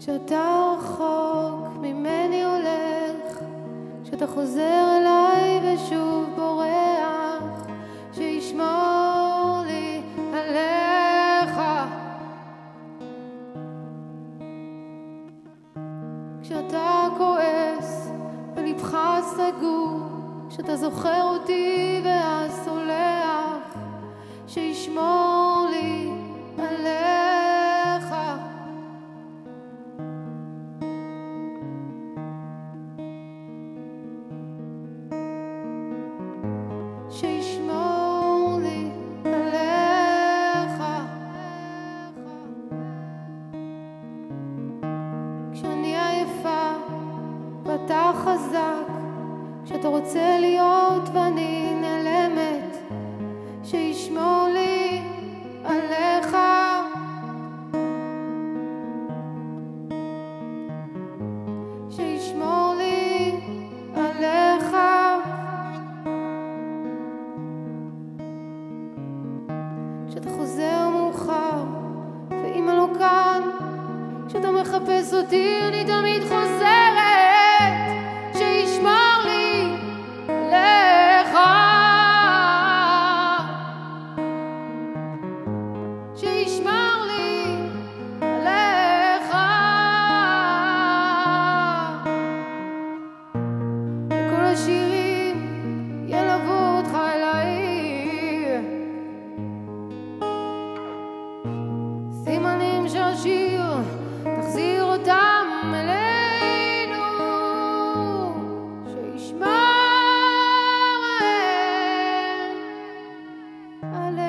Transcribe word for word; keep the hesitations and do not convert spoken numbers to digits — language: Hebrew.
כשאתה רחוק ממני הולך, כשאתה חוזר אליי ושוב בורח, שישמור לי עליך. כשאתה כועס ולבך סגור, כשאתה זוכר אותי ואז סולח, שישמור לי עליך. שישמור לי עליך. כשאני עייפה ואתה חזק, כשאתה רוצה להיות ואני נעלמת, שישמור לי עליך. שישמור לי עליך. כשאתה חוזר מאוחר ואמא לא כאן, כשאתה מחפש אותי אני תמיד חוזרת, שישמור לי עליך. שישמור לי עליך. וכל השירים ילוו אותך אליי, סימנים שהשיר תחזיר אותם אלינו, שישמור עליך.